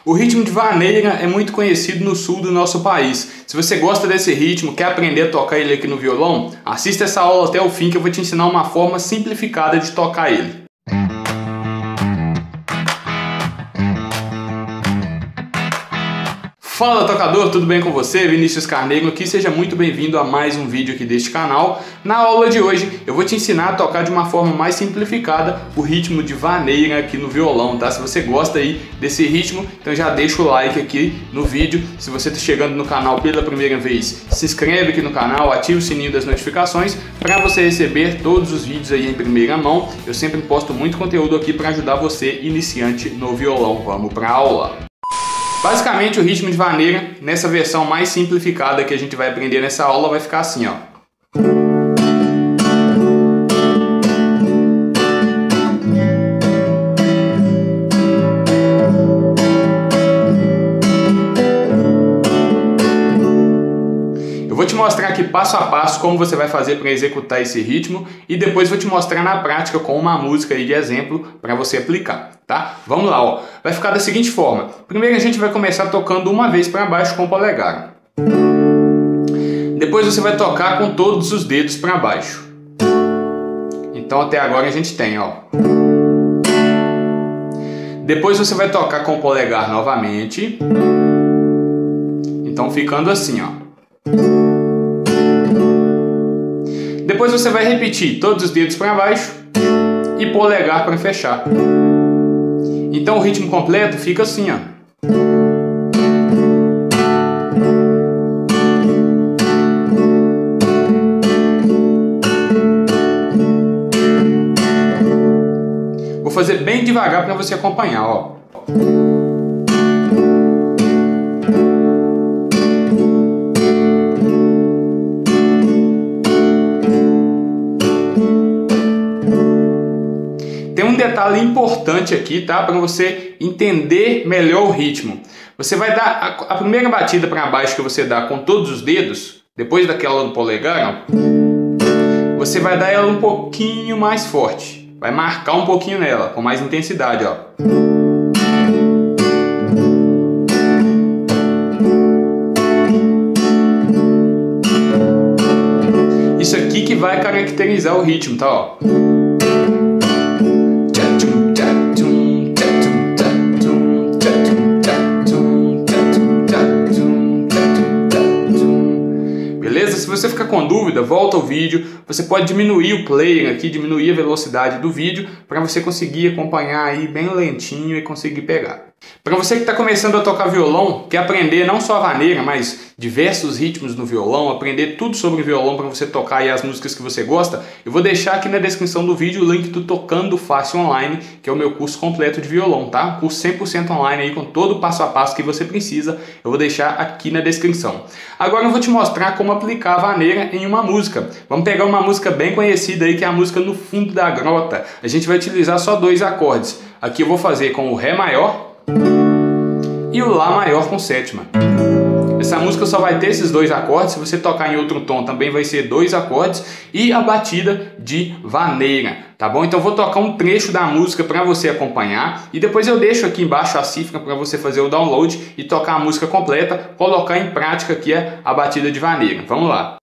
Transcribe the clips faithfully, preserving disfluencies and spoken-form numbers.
O ritmo de vaneira é muito conhecido no sul do nosso país. Se você gosta desse ritmo, quer aprender a tocar ele aqui no violão, assista essa aula até o fim que eu vou te ensinar uma forma simplificada de tocar ele. Fala tocador, tudo bem com você? Vinícius Carneiro aqui, seja muito bem-vindo a mais um vídeo aqui deste canal. Na aula de hoje eu vou te ensinar a tocar de uma forma mais simplificada o ritmo de vaneira aqui no violão, tá? Se você gosta aí desse ritmo, então já deixa o like aqui no vídeo. Se você está chegando no canal pela primeira vez, se inscreve aqui no canal, ativa o sininho das notificações para você receber todos os vídeos aí em primeira mão. Eu sempre posto muito conteúdo aqui para ajudar você iniciante no violão. Vamos para a aula! Basicamente o ritmo de vaneira, nessa versão mais simplificada que a gente vai aprender nessa aula, vai ficar assim, ó. Eu vou te mostrar aqui passo a passo como você vai fazer para executar esse ritmo e depois vou te mostrar na prática com uma música aí de exemplo para você aplicar, tá? Vamos lá, ó. Vai ficar da seguinte forma. Primeiro a gente vai começar tocando uma vez para baixo com o polegar. Depois você vai tocar com todos os dedos para baixo. Então até agora a gente tem, ó. Depois você vai tocar com o polegar novamente. Então ficando assim, ó. Depois você vai repetir todos os dedos para baixo e polegar para fechar. Então o ritmo completo fica assim, ó. Vou fazer bem devagar para você acompanhar, ó. Tem um detalhe importante aqui, tá? Para você entender melhor o ritmo. Você vai dar a, a primeira batida para baixo que você dá com todos os dedos, depois daquela do polegar, ó, você vai dar ela um pouquinho mais forte. Vai marcar um pouquinho nela, com mais intensidade, ó. Isso aqui que vai caracterizar o ritmo, tá? Ó. Beleza? Se você ficar com dúvida, volta ao vídeo. Você pode diminuir o player aqui, diminuir a velocidade do vídeo para você conseguir acompanhar aí bem lentinho e conseguir pegar. Para você que está começando a tocar violão, quer aprender não só a vaneira, mas diversos ritmos no violão, aprender tudo sobre violão para você tocar aí as músicas que você gosta, eu vou deixar aqui na descrição do vídeo o link do Tocando Fácil Online, que é o meu curso completo de violão, tá? Curso cem por cento online aí com todo o passo a passo que você precisa, eu vou deixar aqui na descrição. Agora eu vou te mostrar como aplicar a vaneira em uma música. Vamos pegar uma música bem conhecida aí, que é a música No Fundo da Grota. A gente vai utilizar só dois acordes. Aqui eu vou fazer com o Ré maior e o Lá maior com sétima. Essa música só vai ter esses dois acordes. Se você tocar em outro tom também vai ser dois acordes e a batida de vaneira, tá bom? Então eu vou tocar um trecho da música para você acompanhar e depois eu deixo aqui embaixo a cifra para você fazer o download e tocar a música completa, colocar em prática aqui a batida de vaneira. Vamos lá.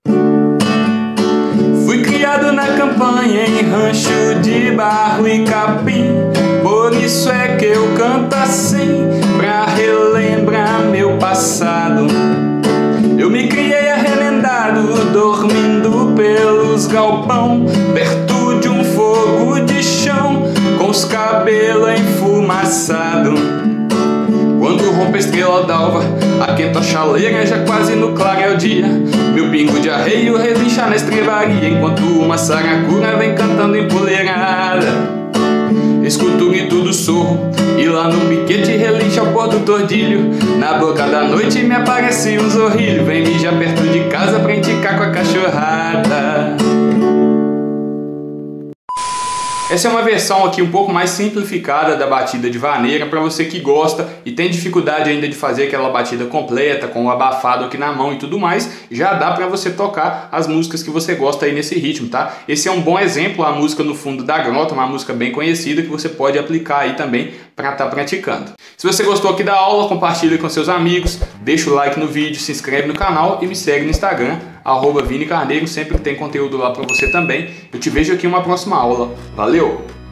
Fui criado na campanha em rancho de barro e capim, por isso é que eu canto assim, pra relembrar meu passado. Eu me criei arremendado, dormindo pelos galpão, perto de um fogo de chão, com os cabelos enfumaçados. Quando rompe a estrela d'alva, aquenta a chaleira, já quase no clareio dia, meu pingo de arreio relincha na estrebaria, enquanto uma saracura vem cantando empoleirada. Escuto o grito do sorro, e lá no piquete relincha o pó do tordilho. Na boca da noite me aparece um zorrilho, vem mijar perto de casa pra indicar com a cachorrada. Essa é uma versão aqui um pouco mais simplificada da batida de vaneira para você que gosta e tem dificuldade ainda de fazer aquela batida completa com o abafado aqui na mão e tudo mais. Já dá para você tocar as músicas que você gosta aí nesse ritmo, tá? Esse é um bom exemplo, a música No Fundo da Grota, uma música bem conhecida que você pode aplicar aí também para estar praticando. Se você gostou aqui da aula, compartilhe com seus amigos, deixa o like no vídeo, se inscreve no canal e me segue no Instagram, arroba Vini Carneiro, sempre tem conteúdo lá para você também. Eu te vejo aqui em uma próxima aula. Valeu!